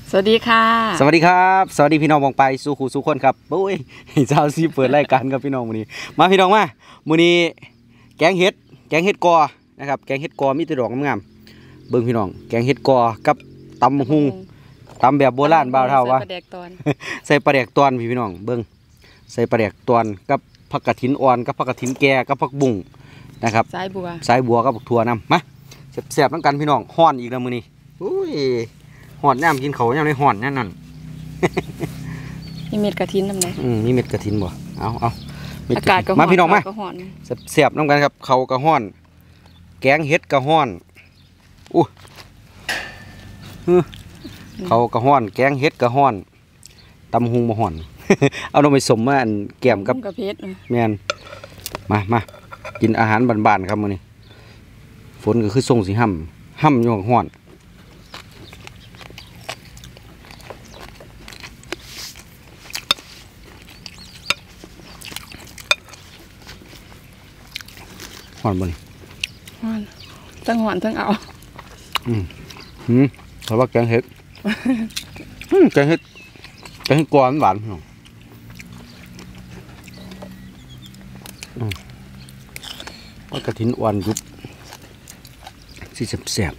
สวัสดีค่ะสวัสดีครับสวัสดีพี่น้องมองไปสู่คู่สู่คนครับโอ้ยเจ้าซีเปิดรายการกับพี่น้องมื้อนี้มาพี่น้องมามื้อนี้แกงเห็ดกอนะครับแกงเห็ดกอมีแต่ดอกงามๆเบิ่งพี่น้องแกงเห็ดกอกับตำหุงตำแบบโบราณบ่าวเฒ่าวะใส่ปลาแดกตอนพี่น้องเบิ่งใส่ปลาแดกตอนกับผักกระถินอ่อนกับผักกระถินแก่กับผักบุ้งนะครับสายบัวกับผักถั่วนํมาแซ่บๆนำกันพี่น้องฮ้อนอีกแล้วมื้อนี้อุ้ยหอดย่ำกินเขาย่ำในหอดนั่นมีเม็ดกระถินทำไงมีเม็ดกระถินบ่เอาอากาศก็มาพี่น้องมาเสียบน้ำกันครับเขากระห้อนแกงเห็ดกระห้อนอู้เขากระห้อนแกงเห็ดกระห้อนตำหุงมาห่อน เอาลงไปสมมาอันแก้มกับเพชรแมนมากินอาหารบ้านๆครับมื้อนี้ฝนก็คือทรงสีห่ำอยู่ห่อนหอนบ่นี่หอนทั้งหอนทั้งเอาเพราะว่าแกงเห็ดแกงเห็ดกวนหวานว่ากระถินอ่อนยุบสิแสบ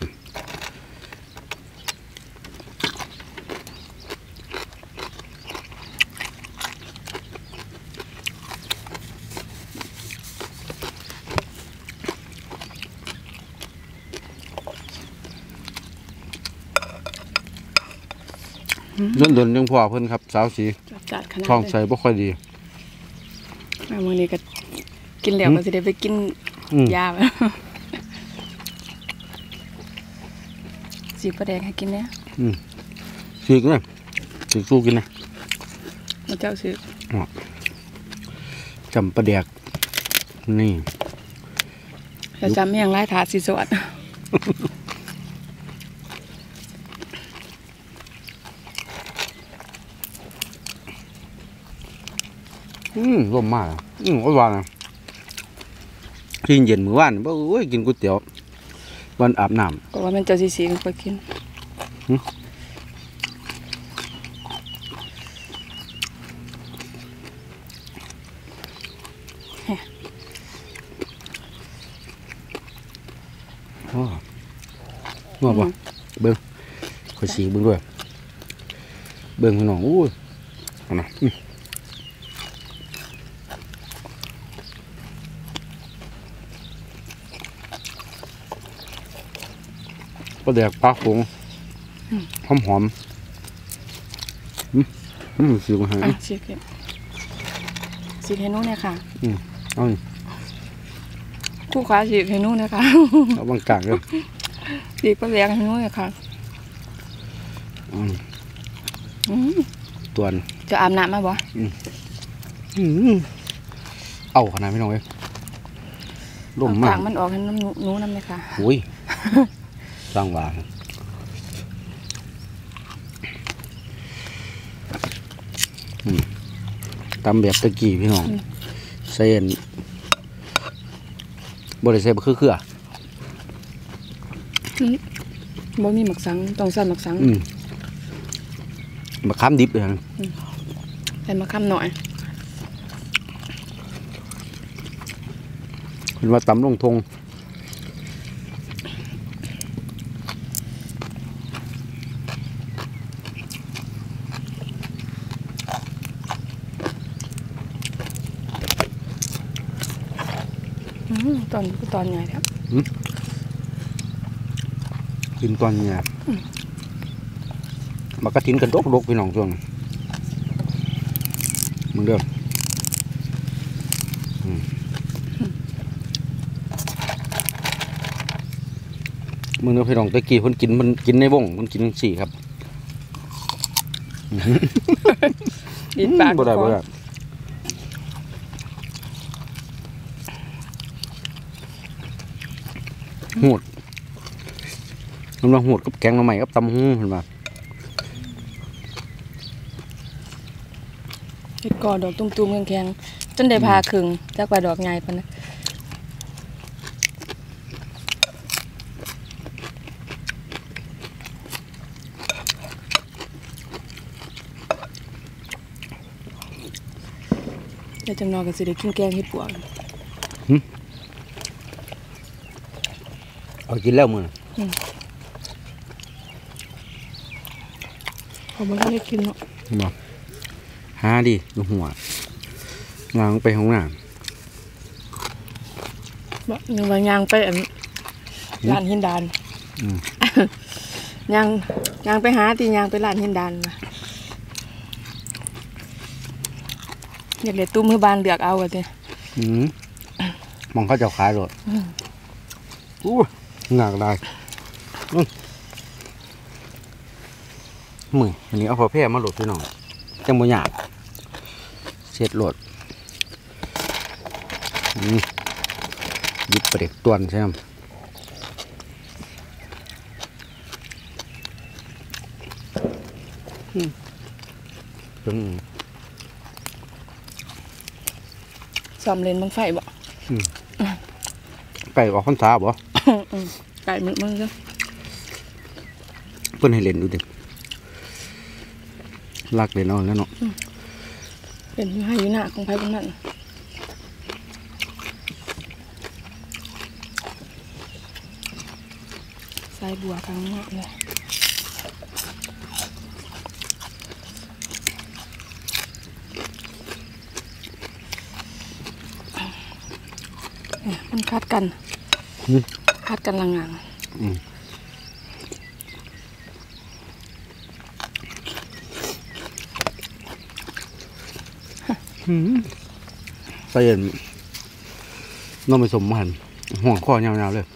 เดินยังพอเพิ่นครับสาวสีท้องใส่บ่ค่อยดีมื้อนี้ก็กินแล้วก็สิได้ไปกินยาสีปลาแดงให้กินเนี่ยสีกเลยสีสู้กินนะมาเจ้าซื้อจำปลาแดกนี่จะจำอย่างไรถาดสีสวดร่มมากหวานกินเย็นมื้อวานบ่โอ้ยกินก๋วยเตี๋ยววันอาบน้ำก็ว่ามันเจ้าสีๆก็กินงอกป่ะเบิ้งขอสีเบิ้งด้วยเบิ้งพี่น้องอู้นะปลาแดกปลาผงหอมสีมันหายสีเฮนูเนี่ยค่ะเอาคู่ขาสีเฮนูเนี่ยค่ะเอาบางกลางเลยสีปลาแดกเฮนูเนี่ยค่ะตัวจะอาบน้ำมาบ่เอาขนาดไม่น้องเลยร่มมากมันออกให้น้ำนู้นเลยค่ะอุ้ยสร้างว่าตำแบบตะกี้พี่น้องใส่บริเซบคือบ่มีหมักสังต้องใส่หมักสังมะขามดิบเลยใส่มะขามหน่อยเป็นว่าตำลงทงตอนใหญ่ครับกินตอนใหญ่มากระถินกันดกพี่น้องช่วงมึงเด้อมึงเด้อพี่น้องตะกี้มันกินในวงมันกินสี่ครับดินปากบ่ได้หูดน้ำลายหูดกับแกงหน่อไม้กับตำหูเห็นป่ะเห็ดกอดอกตุ้มๆแข็งๆจนได้พาครึ่งจากว่าดอกใหญ่ปานนั้นเดี๋ยวจังนอนกันสิได้กินแกงเห็ดปวกเอากินแล้วมือเขาไม่ได้กินเนาะบ่หาดิดูหัววางไปห้องน้บ่หนึ่งวันยางไปอันร้านหินดานอืมยางไปหาตียางไปร้านหินดานมาอยากได้ตุ้มมือบานเลือกเอาอะเจ้มองเขาจะขายรถอู้หนักได้มืออันนี้เอาพอแพร่มาโหลดพี่น้องจังบ่หยาบเช็ดโหลดหยิบปลาเด็กตวนใช่ไหมถึงซ้อมเล่นบังไฟบ่ไก่ออกพรรษาบ่ไก่มึงจ้ะเพิ่นให้เล่นดูดิลักเล่นเอาแล้วเนาะเป็นให้อยู่หน้าของไผของมันใส่บัวครั้งนี้เลยมันคัดกันละงานใส่เย็นน้องไปสมมันห่วงข้อยาวๆเลย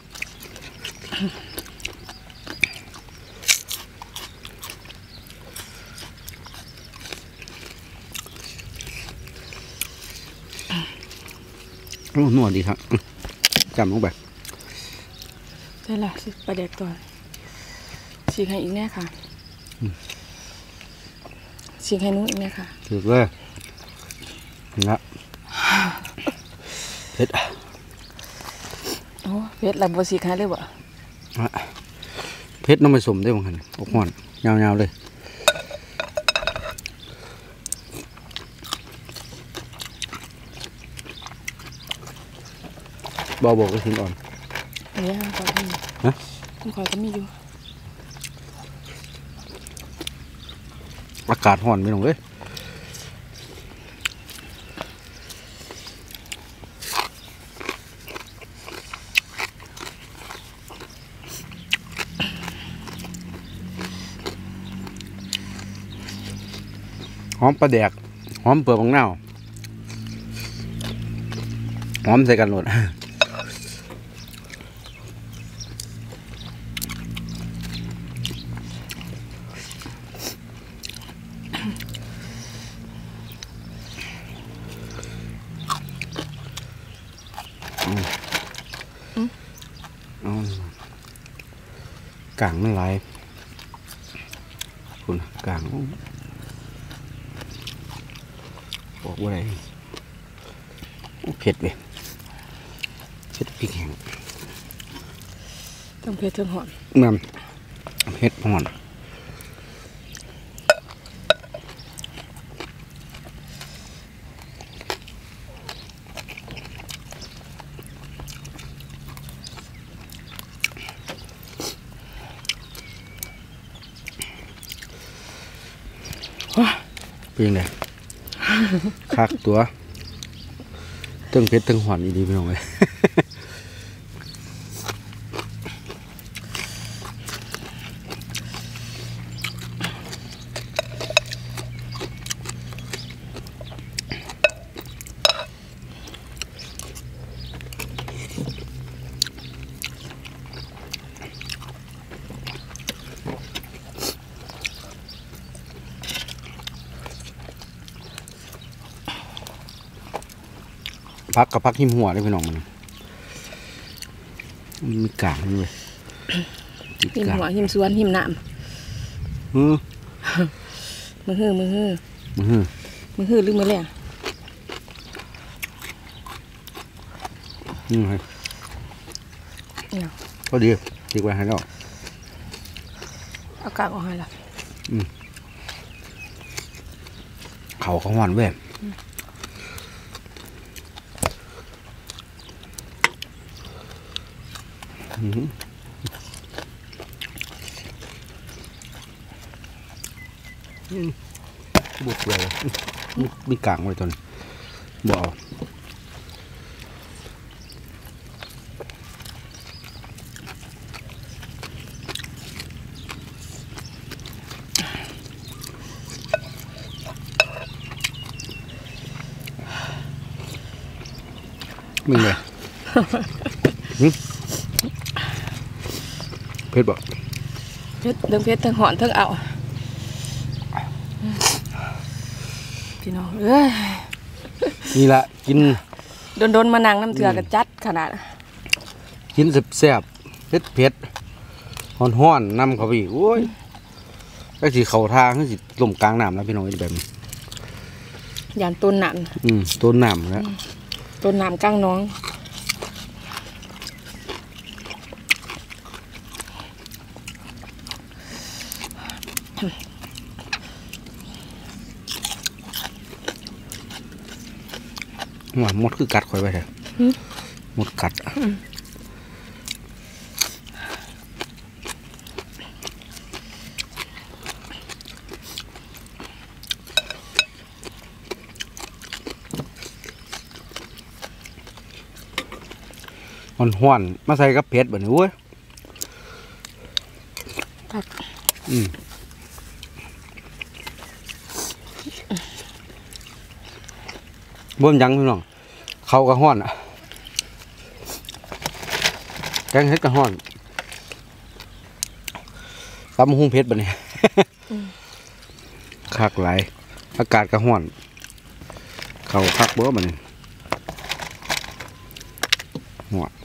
โอ้หนวดดีครับจำลงไปได้ละสิปลาแดกตัวฉีกให้อีกแน่ค่ะฉีกให้นุ้งอีกแน่ค่ะถูกเลยนะเผ็ดโอ้เผ็ดแล้วบ่ฉีกให้เลยบ่เผ็ดน้องไปสมได้บ้างคันอกห่อนยาวๆเลยบอกก็ทิ้งอ่อนเนี่ยขอยก็มีฮะขอยก็มีอยู่อากาศห่อนไม่ลงเลยหอมปลาแดกหอมเปลือกของเน่าหอมใส่กันหมด กลางมันไหลายคุณกลางบอกว่าอะไรเผ็ดเลยเผ็ดพริกแห้งต้องเผ็ดเทิงหอนมันเผ็ดห่อนเป็นยังไง คักตัวตึงเพชรตึงหวานดีๆพี่น้องเลย พักกับพักหิมหัวเลยพี่น้องมันมีกางด้วยหิมหัวหิมสวนหิมน้ำมือหื้อหรือมือแรงพอดีดีกว่าให้เราเอากากออกให้ละเขาของหวานเว้ยบุกเลยมีกลางไว้จนบ่เอามึงเลยเพชรบ่เพชรเรื่องเพชรทั้งหอนทั้งเอาพี่น้องนี่ละกินโดนมานั่งน้ำเถื่อกระจัดขนาดกินแซ่บเผ็ดฮ้อนๆน้ำเขาพี่โอ้ยก็สิเข่าทางก็สิลมกลางน้ำแล้วพี่น้องแบบอย่างต้นน้ำต้นน้ำแล้วต้นน้ำกลางน้องว่ามดคือกัดข่อยไปเถอะมดกัดห้อนมาใส่กับเผ็ดแบบนี้เว้ยบ่มยังพี่น้องเขากระห้อนอ่ะแกงเฮ็ดกระห้อนตำหุ้งเพชรแบบนี้คักไหลอากาศกระห้อนเขาคักเบ้อแบบนี้หัว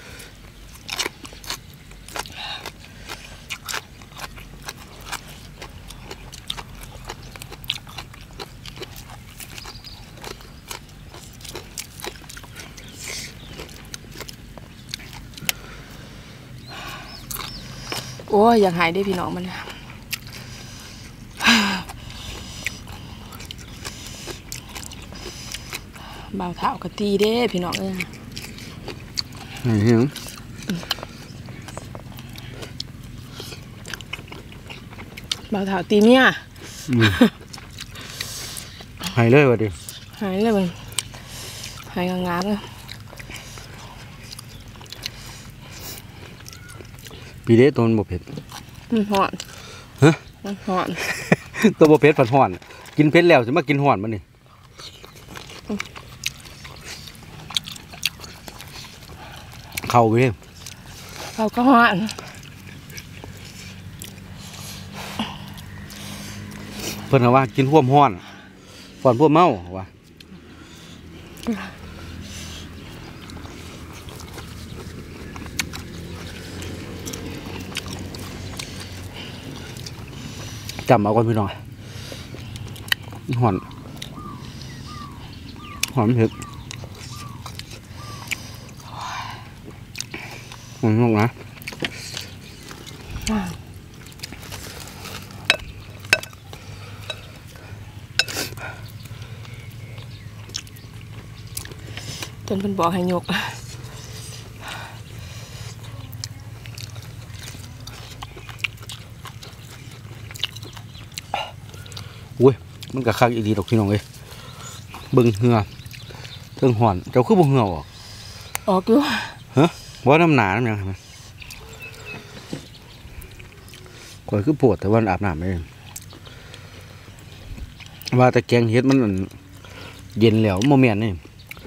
โอ้ยอยากหายได้พี่น้องมันเบาเท้ากะตีเด้พี่น้องเบาเท้าตีเมียหายเลยวะดิหายเลยมันหายงามเลยปีเด้ตัวมันบ่เผ็ดห่อนฮะห่อนตัวบ่เผ็ดผัดห่อนกินเผ็ดแล้วจะมากินห่อนมันนี่เข้าไปเลยเขาก็ห่อนเพิ่นว่ากินห่วมห่อนห่อนพวกเมาว่ะจำเอาก่อนพี่น้องหอนเผ็ดหอนลงนะจนเพิ่นบอกให้ยกอุ้ยมันกะคักอีดีดอกพี่น้องเลยเบิ่งเหือเทิงห่อนเจ้าคือบ่เหือออกอยู่ฮะว่าน้ำหนาน้ำยังไงก่อยคือปวดแต่วันอาบน้ำไม่ว่าแต่แกงเฮ็ดมันเย็นแล้วโมเมนต์นี่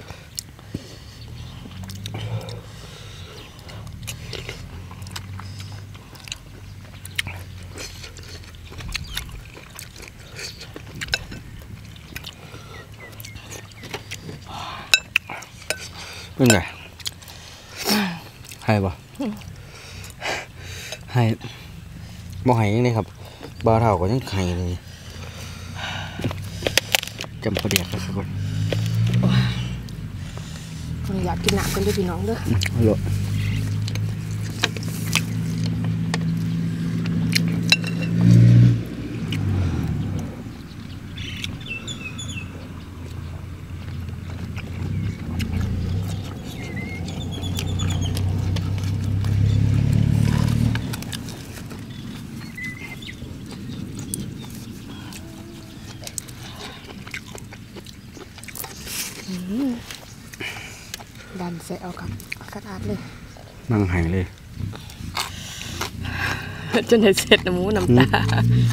เป็นไงให้บ่ให้บ่ให้ยังไงครับบ่เท่าก็ยังไข่เลยจำประเดี๋ยวครับทุกคนอยากกินหนักกันด้วยพี่น้องเด้อหรอดันใส่เอากับกระดาษเลยนั่งหายเลยจนเห็นเสร็จน้ำหมูน้ำตา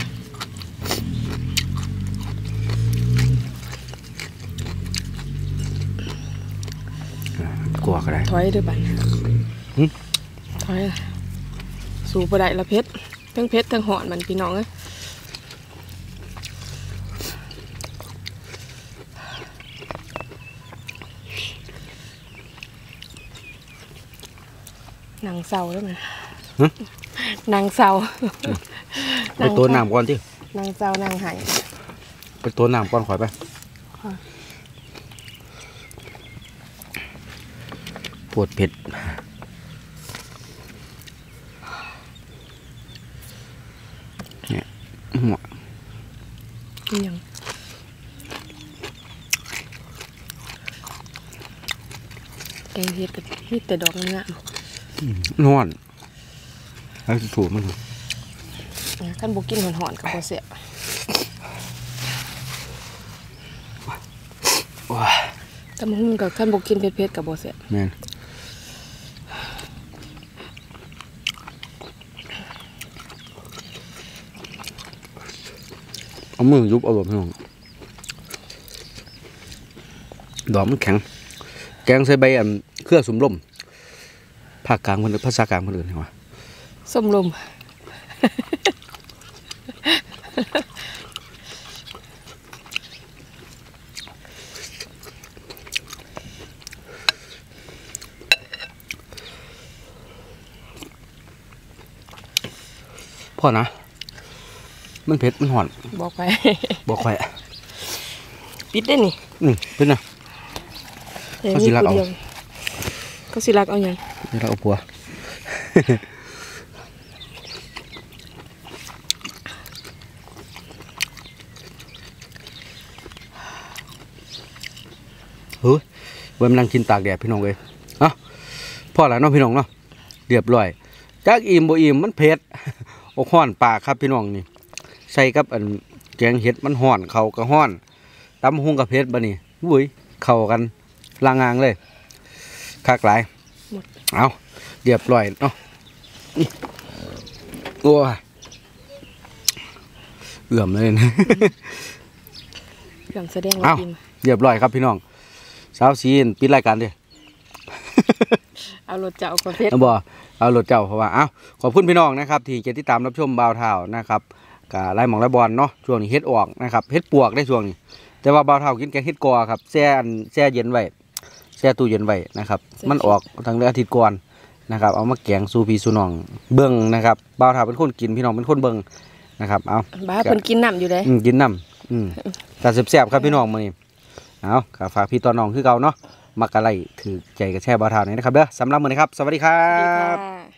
กลัวก็ได้ถอยด้วยบันถอยสู่บ่ได้ละเพชรทั้งเพชรทั้งหอนมันพี่น้องเอ้ยนางเศร้าได้ไหมนางเศร้าไปตัวน้ำก่อนที่นางเศร้านางหายไปตัวน้ำก่อนขอยไปปวดเผ็ดเนี่ยหัวยังแกงเห็ดกับมีแต่ดอกงามนอนแล้วถูกมันขั้นบุกินหอนๆกับโบเสียว้าแต่มึงกับขั้นบุกินเผ็ดๆกับโบเสียแม่นเอามือยุบเอาแบบนี้ดอกมันแข็งแกงใส่ใบเครือสุมลมภาคกลางคนอื่นภาษากลางคนอื่นเหรอวะส้มลมพ่อนะ มันเผ็ดมันห่อนบอกไปบอกใครปิดได้นี่เป็นนะ เขาสิรักเอาเขาสิรักเอาอย่างนี่เราเอาผัว เฮ้ยเว้ยมันนั่งกินตากแดดพี่น้องเลยอ่ะพ่อหลานน้องพี่น้องเนาะเรียบร้อยจากอิ่มบ่อิ่มมันเผ็ด โอ้ห้อนปากครับพี่น้องนี่ใส่กับแกงเห็ดมันห่อนเขาก็ห่อนตำหุงกับเผ็ดบะนี่อุ้ยเข้ากันลางงางเลยคากหลายเอาเรียบร้อยเนาะนี่โอ้ยเอื่อมเลยนะเรื่องแสดงว่าเอ้ากินเรียบร้อยครับพี่น้องสาวซีนปิดรายการดิเอารถจะเอาประเภทเอาบ่เอารถเจ้าเพราะว่าเอ้าขอบคุณพี่น้องนะครับที่จะติดตามรับชมบ่าวเท่านะครับกับไล่หมองไล่บอลเนาะช่วงนี้เฮ็ดออกนะครับเฮ็ดปวกได้ช่วงนี้ แต่ว่าบ่าวเท่ากินแกงเฮ็ดกอครับแช่เย็นไว้แช่ตู้เย็นไว้นะครับมันออกทางเดือนอาทิตย์ก่อนนะครับเอามาแกงสู่พี่สู่น้องเบิ่งนะครับบ่าวเท่าเป็นคนกินพี่น้องเป็นคนเบิ่งนะครับเอาบ้าเพิ่นกินน้ำอยู่เด้กินน้ำแต่แซ่บๆครับพี่น้องมื้อนี้เอาก็ฝากพี่ต่อน้องคือเก่าเนาะมักกะไลถือใจกระแช่บ่าวเท่านี้นะครับเด้อสำหรับมื้อนี้ครับสวัสดีครัสวัสดีบค่ะ